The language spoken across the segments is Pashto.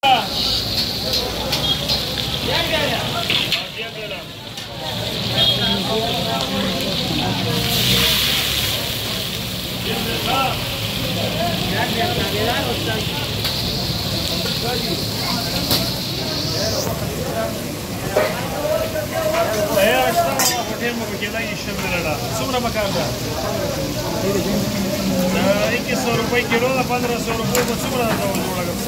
څومره مکان ده؟ 2100 روپۍ کیلو ده، 1500 روپۍ به څومره ده جوړه کړم؟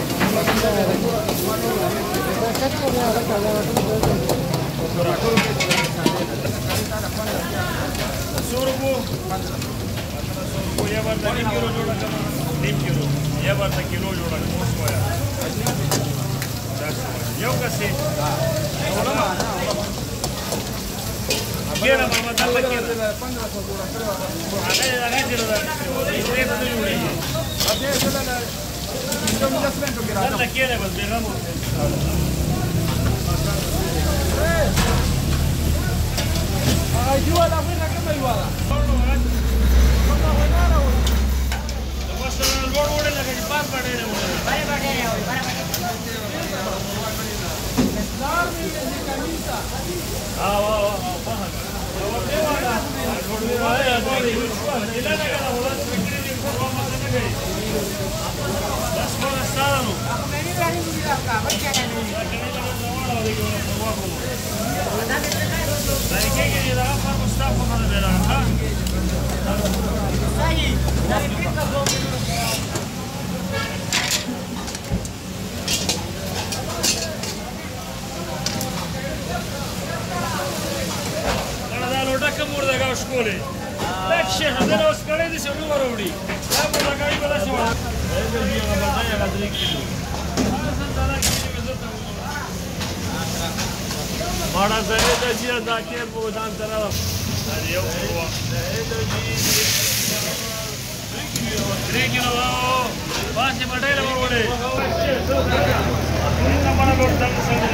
څو روپو؟ 1500 روپۍ یا ورته نیم کیلو جوړه کړم؟ نیم کیلو یا ورته کیلو جوړه کړم؟ اوس وایه یو کس یې کېنه ماما دلته کېنه هغې چې دې ته نه جوړېږي دلته کېنه بس بېغم لوړ وړې لکه چې پاس به ډېرې وړې شکولې دا شیخ دې اوس کړی دي چې نو وروړي دا په لګړی بلا شو دا دې هغه باندې هغه 3 کیلو ماړه زره د چې دا کې په ځان طرف یو ورو 3 کیلو واسه مډایله وروړي دا ماړه ورته څنګه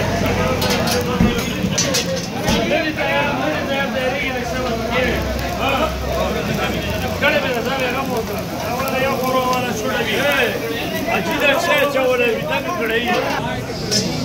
کله به دا هغه مو اوله یو خورو ولا شو دی اجازه چې چا ولا ویټامین کړی